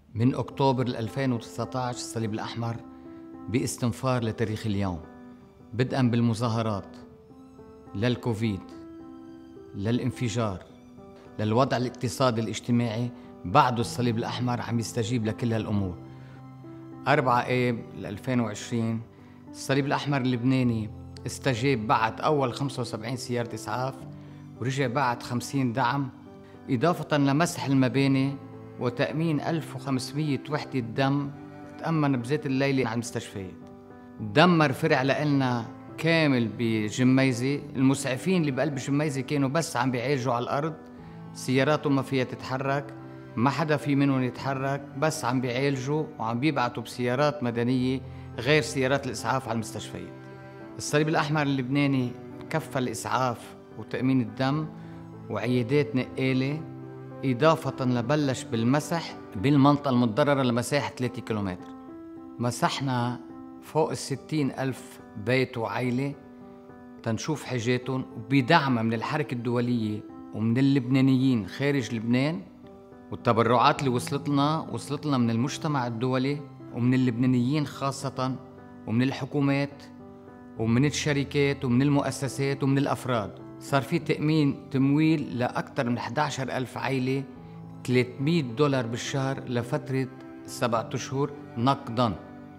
من أكتوبر 2019 الصليب الأحمر باستنفار لتاريخ اليوم، بدءا بالمظاهرات للكوفيد، للانفجار، للوضع الاقتصادي الاجتماعي. بعده الصليب الأحمر عم يستجيب لكل هالأمور. 4 آب 2020 الصليب الأحمر اللبناني استجاب، بعت أول 75 سيارة إسعاف ورجع بعت 50 دعم، إضافة لمسح المباني وتأمين 1500 وحدة دم تأمن بزيت الليلة على المستشفيات. دمر فرع لنا كامل بجميزة، المسعفين اللي بقلب جميزة كانوا بس عم بيعالجوا على الأرض، سياراتهم ما فيها تتحرك، ما حدا في منهم يتحرك، بس عم بيعالجوا وعم بيبعتوا بسيارات مدنية غير سيارات الإسعاف على المستشفيات. الصليب الأحمر اللبناني كفى الإسعاف وتأمين الدم وعيادات نقالة، إضافة لبلش بالمسح بالمنطقة المتضررة لمساحة 3 كيلومتر. مسحنا فوق 60,000 بيت وعائلة تنشوف حاجاتهم، وبدعم من الحركة الدولية ومن اللبنانيين خارج لبنان، والتبرعات اللي وصلت لنا من المجتمع الدولي ومن اللبنانيين خاصة ومن الحكومات ومن الشركات ومن المؤسسات ومن الأفراد. صار في تأمين تمويل لأكثر من 11,000 عائلة، $300 بالشهر لفترة 7 أشهر نقداً.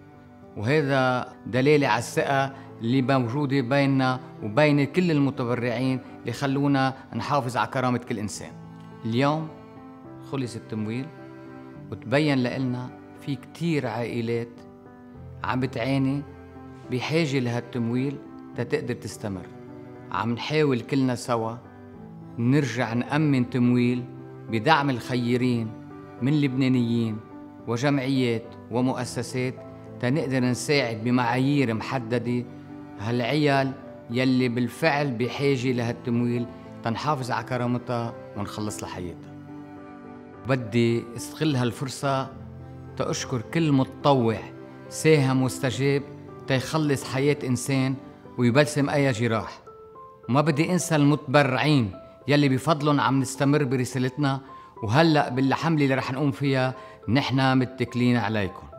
وهذا دليل على الثقة اللي موجودة بيننا وبين كل المتبرعين اللي خلونا نحافظ على كرامة كل إنسان. اليوم خلص التمويل وتبين لنا في كتير عائلات عم بتعاني بحاجة لهالتمويل تقدر تستمر. عم نحاول كلنا سوا نرجع نأمن تمويل بدعم الخيرين من لبنانيين وجمعيات ومؤسسات تنقدر نساعد بمعايير محددة هالعيال يلي بالفعل بحاجة لهالتمويل تنحافظ على كرامتها ونخلص لحياتها. بدي استغل هالفرصة تأشكر كل متطوع ساهم واستجاب تيخلص حياة إنسان ويبلسم أي جراح، وما بدي انسى المتبرعين يلي بفضلهم عم نستمر برسالتنا، وهلأ بالحملة اللي رح نقوم فيها نحن متكلين عليكم.